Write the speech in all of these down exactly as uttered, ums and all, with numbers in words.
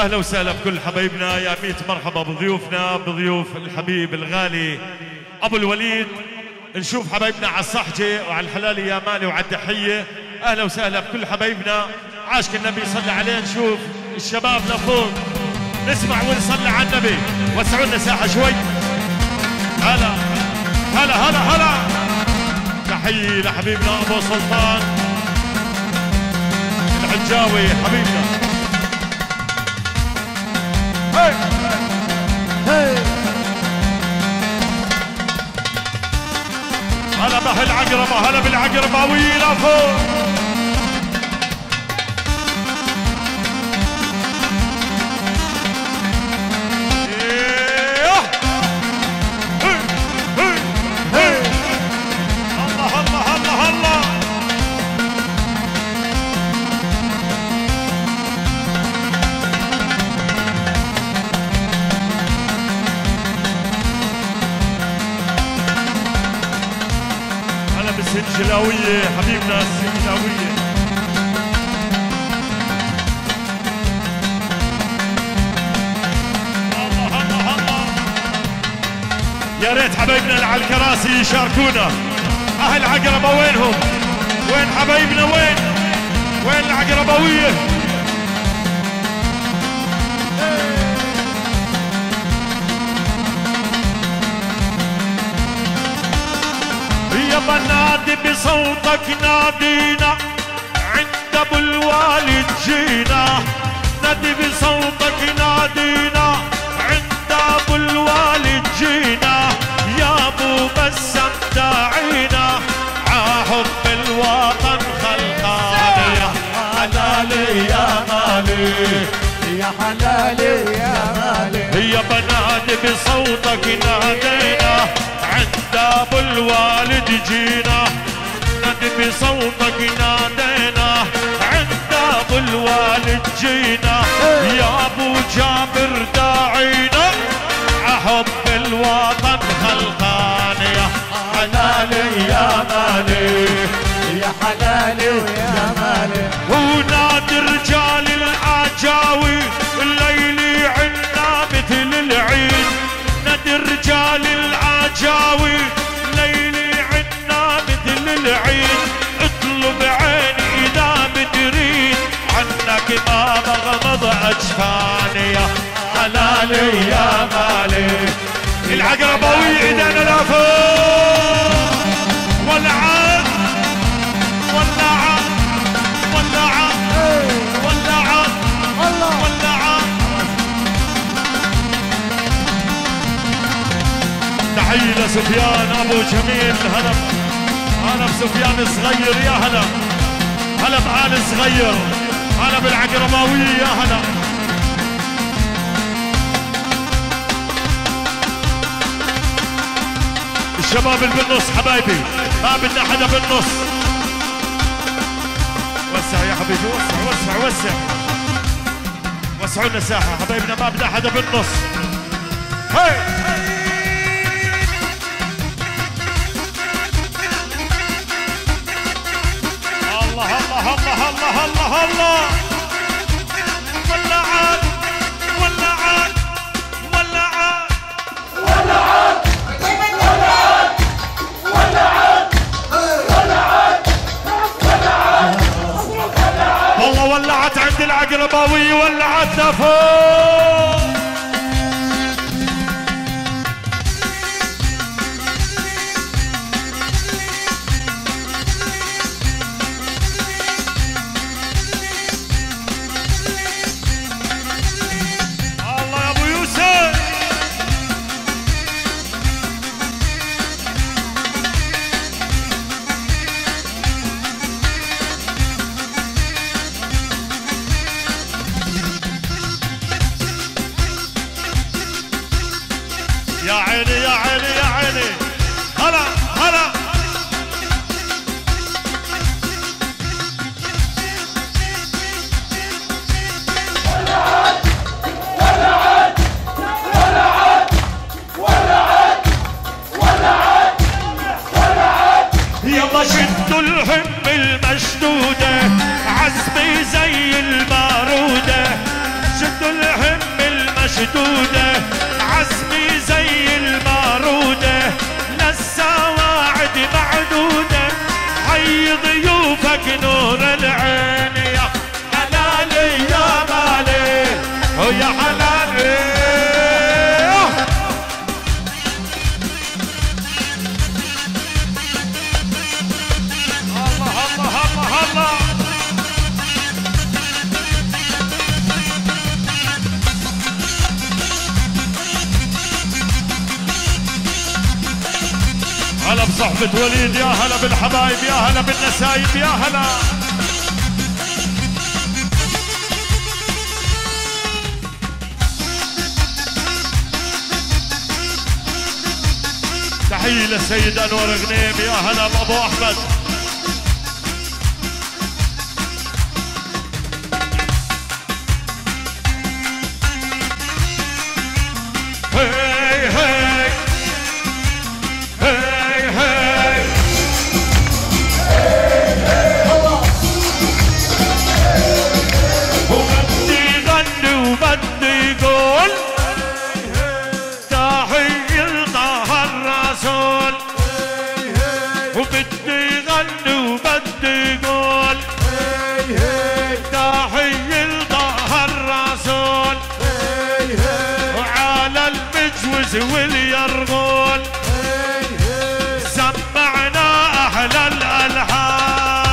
اهلا وسهلا بكل حبايبنا، يا ميت مرحبا بضيوفنا، بضيوف الحبيب الغالي ابو الوليد. نشوف حبايبنا على الصحجه وعلى الحلالي يا مالي وعلى الدحيه. اهلا وسهلا بكل حبايبنا، عاشق النبي صلى عليه. نشوف الشباب لفوق نسمع ونصلي على النبي. وسعوا لنا ساحه شوي. هلا هلا هلا هلا. تحيه لحبيبنا ابو سلطان العجاوي حبيبنا. هي هي هلا به العقربة، هلا بالعقرباويين لفوق. الله الله الله الله. السنجلاوية حبيبنا السنجلاوية. الله الله الله. يا ريت حبايبنا اللي على الكراسي يشاركونا. أهل عقربة وينهم؟ وين حبايبنا؟ وين؟ وين العقربوية؟ يابا نادي بصوتك نادينا، عند ابو الوالد جينا. نادي بصوتك نادينا، عند ابو الوالد جينا. يا ابو بسم داعينا، عحب الوطن خلقانا. يا حلالي يا مالي، يا حلالي يا مالي. يابا نادي بصوتك نادينا، عند ابو الوالد جينا. نادي بصوتك نادينا، عند ابو الوالد جينا. يا ابو جابر داعينا، عحب الوطن خلقان. يا حلالي يا مالي، يا حلالي يا مالي. ونادي رجال العجاوي الليل عنا مثل العيد. نادي رجال العجاوي ليلي عنا مثل العيد. اطلب عيني اذا بتريد، عنك ما بغمض اجفاني. يا حلالي يا مالي. العقربوي ايدنا لفوق. ولعت ولعت ولعت ولعت ولعت. تحية لسفيان ابو جميل. هلا هلا بسفيان صغير، يا هلا هلا بعال صغير. هلا بالعقرباوية، يا هلا. الشباب اللي بالنص حبايبي، ما بدنا حدا بالنص. وسع يا حبيبي، وسع وسع وسع. وسعوا لنا ساحة حبايبنا، ما بدنا حدا بالنص. هي الله الله الله الله الله الله. ولعت ولعت ولعت ولعت ولعت ولعت ولعت ولعت. والله ولعت عند العقرباوي، ولعت لفوق. يا عيني يا عيني يا عيني. هلا هلا. ولعت ولعت ولعت ولعت ولعت ولعت. يلا شدوا الهم المشدودة، عزمي زي المارودة. شدوا الهم ممدودة عزمي زي المارودة للسواعد معدودة حي ضيوفك نور العين يا حلالي يا مالي ويا حلالي الله الله الله الله هلا بصحبة وليد يا هلا بالحبايب يا هلا بالنسايب يا هلا تحية للسيد أنور غنيم يا هلا بأبو أحمد هي هي هي هي وبدي غني وبدي قول تحية لطه الرسول وبدي غني وبدي قول تحية لطه الرسول وعلى المجوز واليرغول سمعنا أحلى الألحان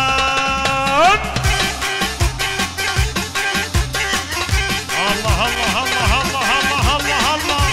الله الله الله الله الله الله الله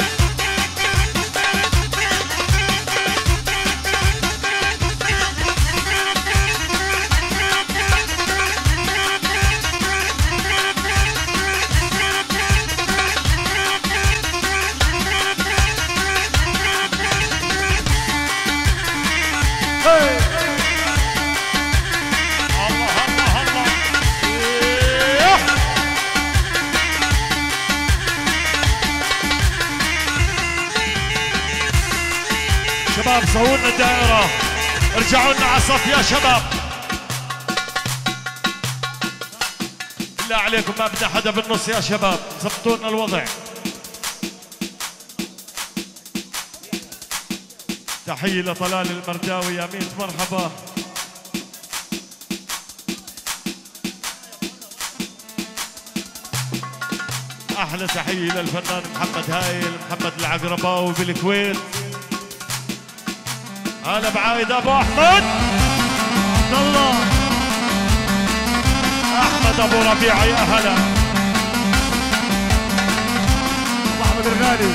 شباب سووا لنا دائرة ارجعوا لنا على الصف يا شباب بالله عليكم ما بدنا حدا بالنص يا شباب ظبطوا لنا الوضع تحية لطلال المرداوي يا ميت مرحبا احلى تحية للفنان محمد هايل محمد العقرباوي بالكويت هلا بعايد ابو احمد الله احمد ابو ربيعه يا هلا ابو احمد الغالي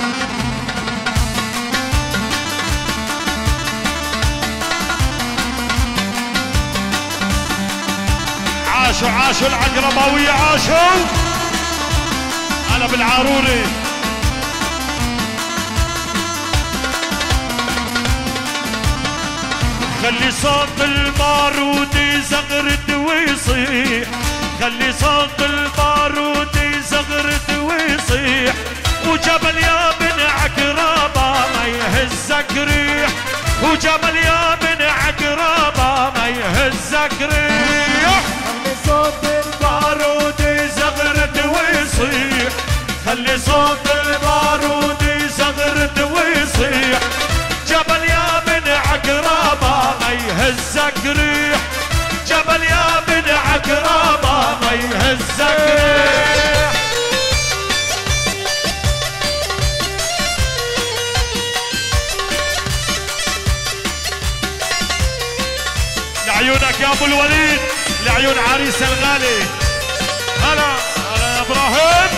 عاشوا عاشوا العقرباوية عاشوا هلا بالعاروري خلي صوت البارود يزغرد ويصيح خلي صوت البارود يزغرد ويصيح وجبل يا بن عقربة ما يهزك ريح وجبل يا بن عقربة ما يهزك ريح خلي صوت البارود يزغرد ويصيح خلي صوت البارود يزغرد ويصيح جبل يا بن عقربة ما يهزك ريح جبل يا بن عقربة ما يهزك ريح لعيونك يا ابو الوليد لعيون عريس الغالي هلا هلا يا ابراهيم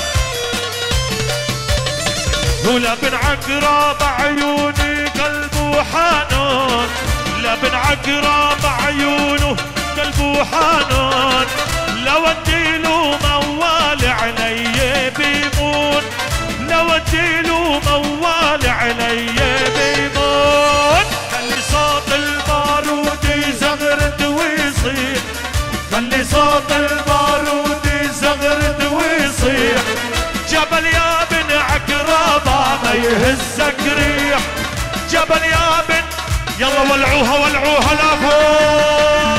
ولا بن عقرب عيوني قلبه حنون لا بن عقرب عيونه قلبه حنون لو اديله موال علي بيمون لو اديله موال علي بيمون خلي صوت البارود يزغرد ويصيح خلي صوت البارود يزغرد ويصيح جبل يا بن عقربة ما يهزك ريح جبل يا بن يلا ولعوها ولعوها لفوق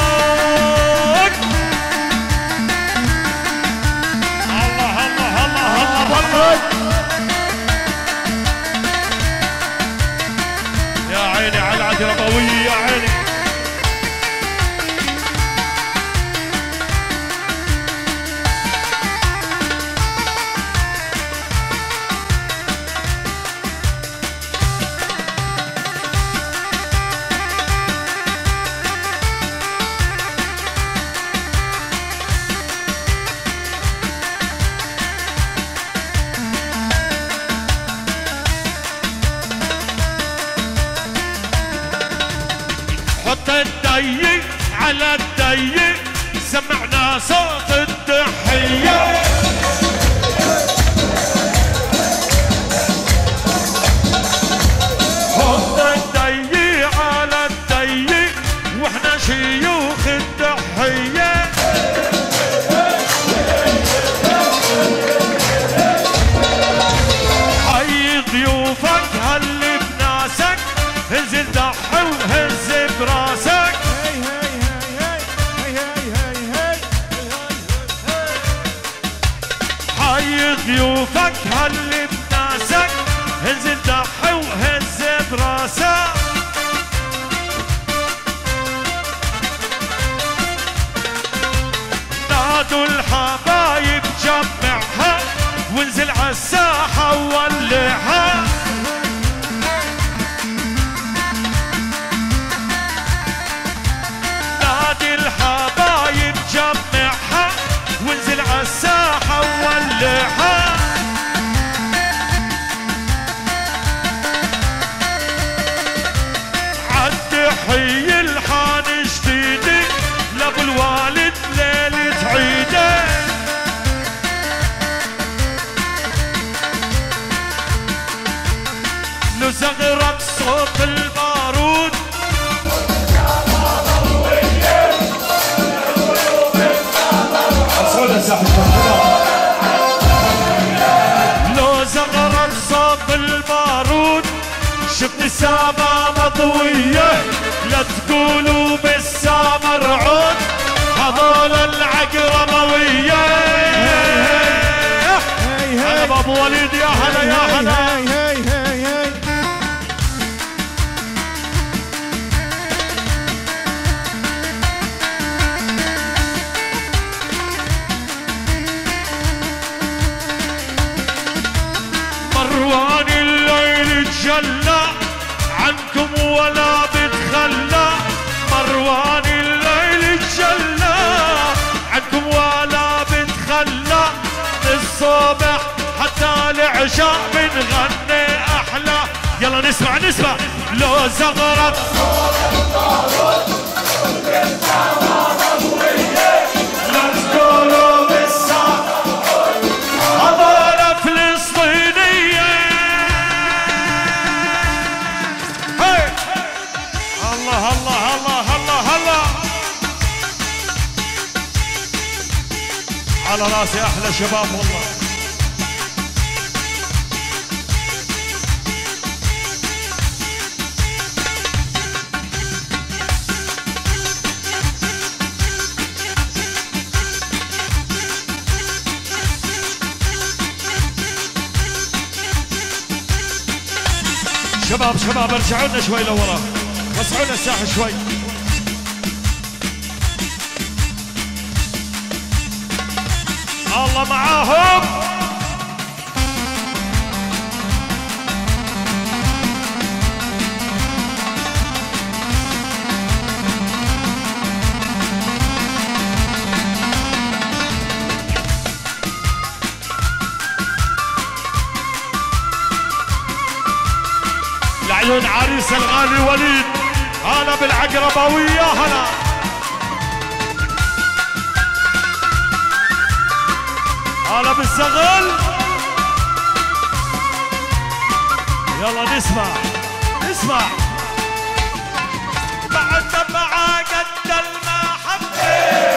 الله الله الله الله الله العقربوية يا عيني. حط الدي على الدي سمعنا صوت التحية. حط الدي على الدي واحنا شيوخ التحية. حي ضيوفك هل بناسك انزل ضحي وهز براسك. حي ضيوفك هل بناسك انزل ضحي وهز براسك. نادوا الحبايب جمعها وانزل عالساحة وولعها. نادي الحبايب جمعها وانزل عالساحة وولعها. عالتحية الحان جديدة لابو الوالد ليلة عيده. لو زغرت صوت البارود لو زغرت صوت البارود شفت السما مضوية. لا تقولوا بالسما رعود هذول العقربوية. هلا بابو وليد يا هلا يا هلا. مروان الليل تجلى عنكم ولا بتخلى. مروان الليل تجلى عنكم ولا بتخلى. الصبح حتى العشاء بنغني احلى. يلا نسمع نسمع. لو زغرت لا تقولوا بالسما هذول فلسطينية. هي الله الله الله الله الله على راسي احلى شباب والله. شباب شباب ارجعوا لنا شوي لورا، وسعوا لنا الساحه شوي. الله معاهم. لعيون عريس الغالي وليد، هلا بالعقربوية هلا. هلا بالزغل. يلا نسمع نسمع. بعد مع قد المحبة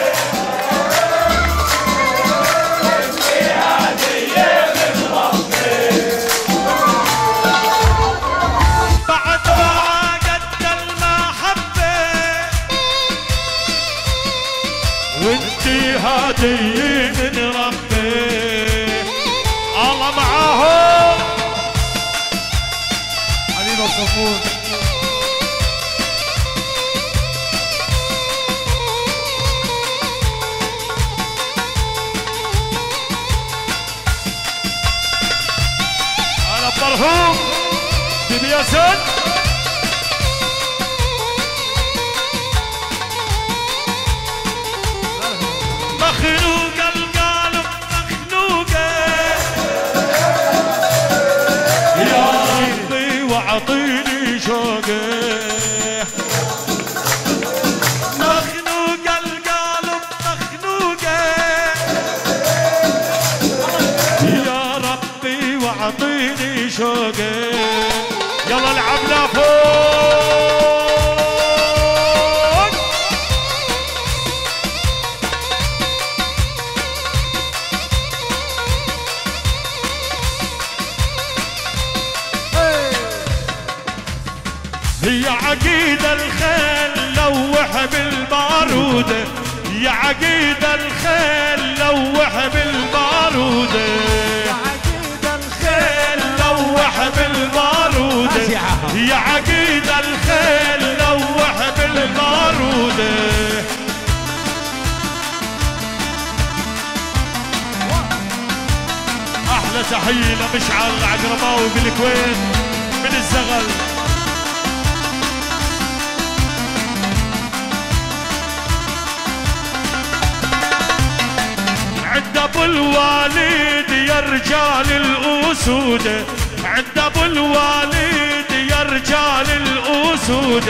وانتي هدية من ربي. الله معاهم حبيب الصفور. المرحوم بيبي ياسر مخنوقة القلب مخنوقة يا ربي واعطيني شوقه مخنوقة القلب مخنوقة يا ربي واعطيني شوقه يلا العبنا فوق هي عقيد الخيل لوح بالبارودة يا عقيد الخيل لوح بالبارودة يا عقيد الخيل لوح بالبارودة يا عقيد الخيل لوح بالبارودة احلى تحية لمشعل العقرباوي بالكويت من الزغل عند ابو الوالد يا رجال الاسود عند ابو الوالد يا رجال الاسود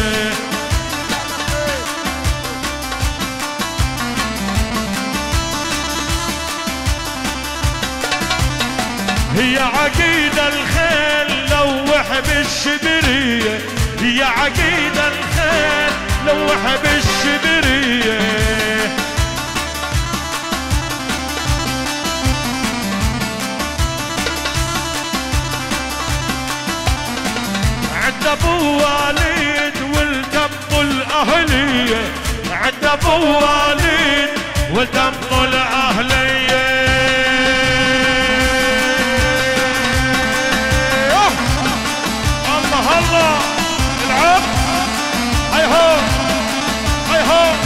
هي عقيد الخيل لوح بالشبريه هي عقيد الخيل لوح بالشبريه عند ابو والد ولد ابو الاهليه عند ابو والد ولد ابو الاهليه الله الله العب هاي هو هاي هو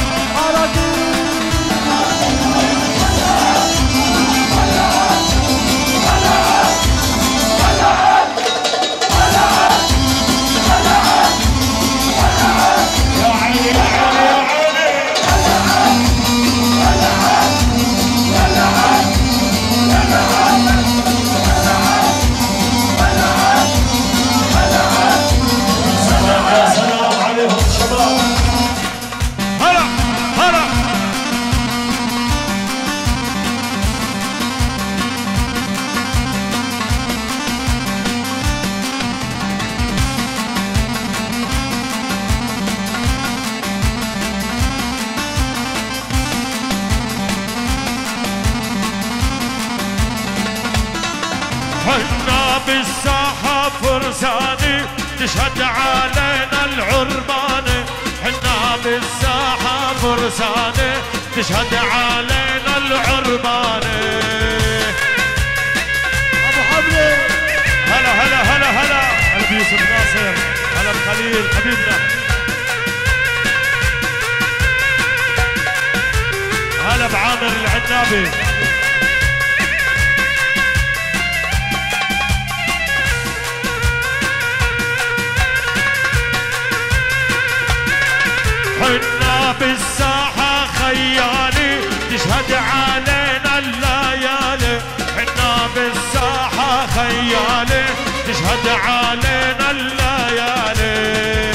حنا بالساحة فرساني تشهد علينا العربانة حنا بالساحة فرساني تشهد علينا العربانة ابو حبلي هلا هلا هلا هلا هلا بيوسف ناصر هلا بخليل حبيبنا هلا بعامر العنابي حنا بالساحة خيالي تشهد علينا الليالي حنا بالساحة خيالي تشهد علينا الليالي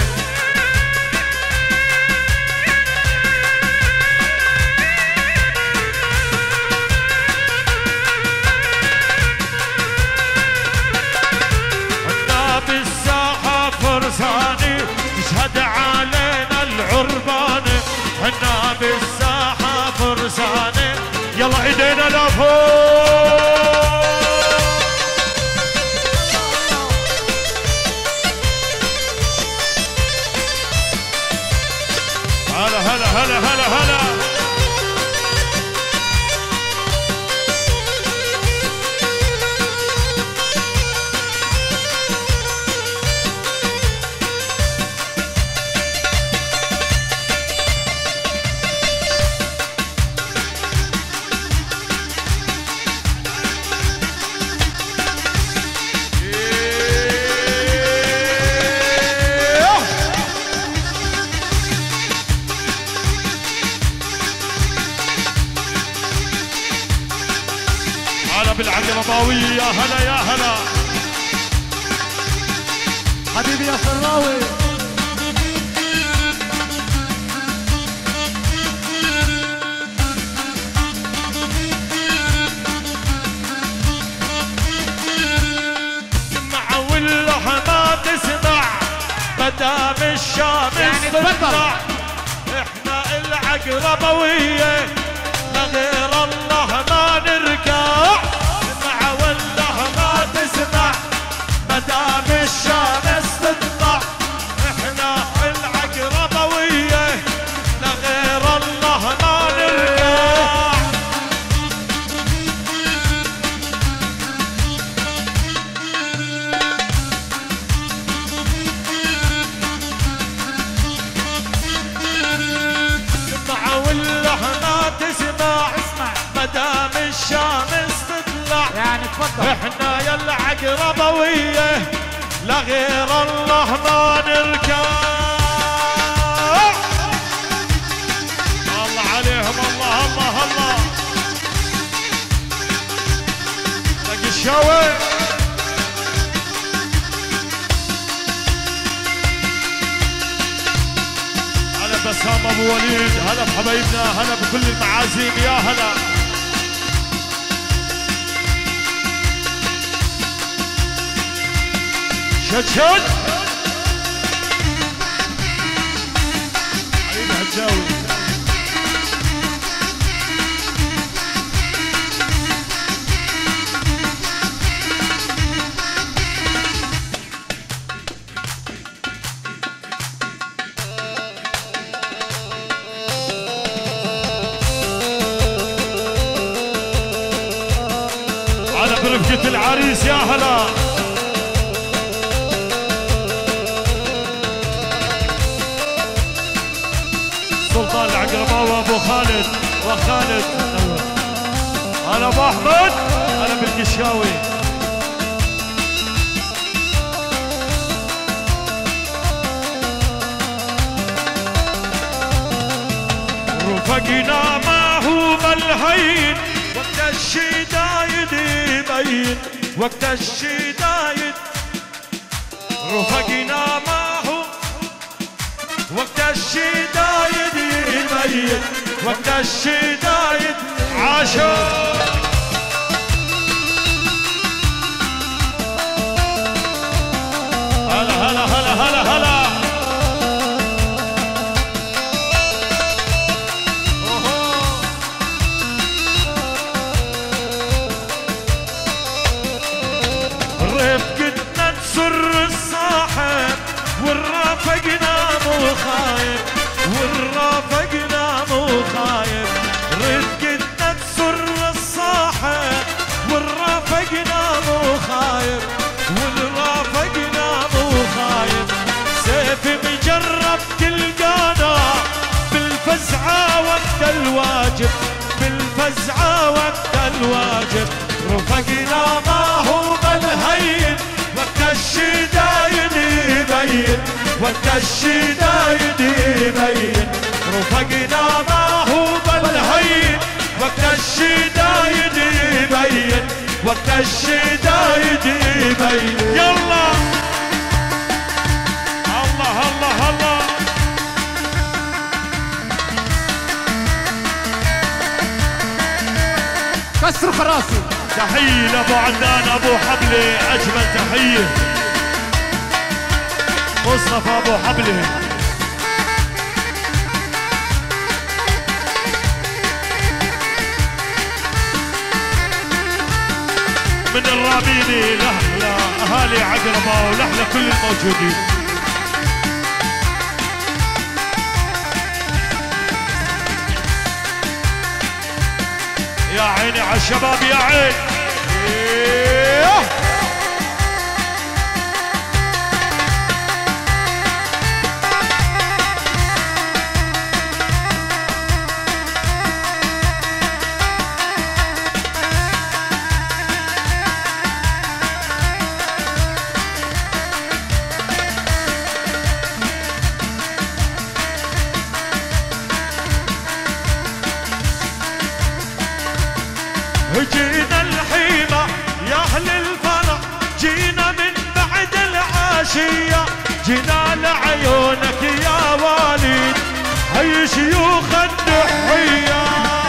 حنا بالساحة فرساني تشهد علينا العربانة حنا بالساحة فرسانة يلا ايدينا لفوق هلا هلا هلا هلا هلا يا هلا يا هلا حبيبي يا سراوي. تسمع ولا ما تسمع مدام الشمس يعني تطلع احنا العقربوية لغير الله ما نركع. تسمع ولا ما تسمع مدام الشمس تطلع احنا العقربوية لغير الله ما نركع. تسمع ولا ما تسمع مدام الشمس تطلع يعني تفضل. احنا يا العقربوية لغير الله ما نركع. الله عليهم الله الله الله. لقي الشاوي هلا بسام ابو وليد، هلا بحبايبنا، هلا بكل المعازيم، يا هلا. شد شد حبيبي هتجاوب. على برفقة العريس يا هلا. سلطان العقرباوي ابو خالد وخالد. هلا ابو احمد، هلا بالقشاوي. رفقنا ما هو بالهين وقت الشدايد يبين، وقت الشدايد رفقنا ما هو وقت الشدايد يبين، وقت الشدايد عاشوا. هلا هلا هلا هلا هلا. رفقتنا تسر الصاحب والرافقنا مو خايب، والرافقنا مو خايب. رفقتنا تسر الصاحب والرافقنا مو خايب، والرافقنا مو خايب. سيف مجرب تلقانا بالفزعة وقت الواجب، بالفزعة وقت الواجب. رفقنا ما هو بالهين وقت الشدايد يبين، وقت الشدايد يبين. رفقنا ما هو بالهين وقت الشدايد يبين، وقت الشدايد يبين. يلا الله الله الله. كسر خراسي. تحية لابو عدنان ابو حبلة، اجمل تحية. مصطفى ابو حبلة من الراميني لأهل اهالي عقربة ولأهل كل الموجودين. يا عيني على الشباب يا عين. إيه. جينا الحيمة يا أهل العاشية جينا لعيونك يا وليد هي شيوخ الدحية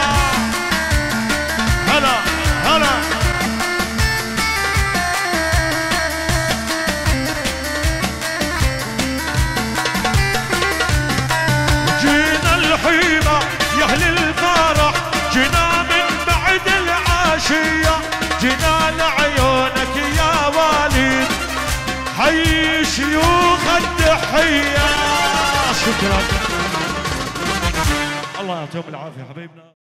هلا هلا جينا الحيمة يا أهل الفرح جينا من بعد العاشية جينا لعيونك يا وليد حي شيوخ الدحية. شكرا الله يعطيهم العافية حبيبنا.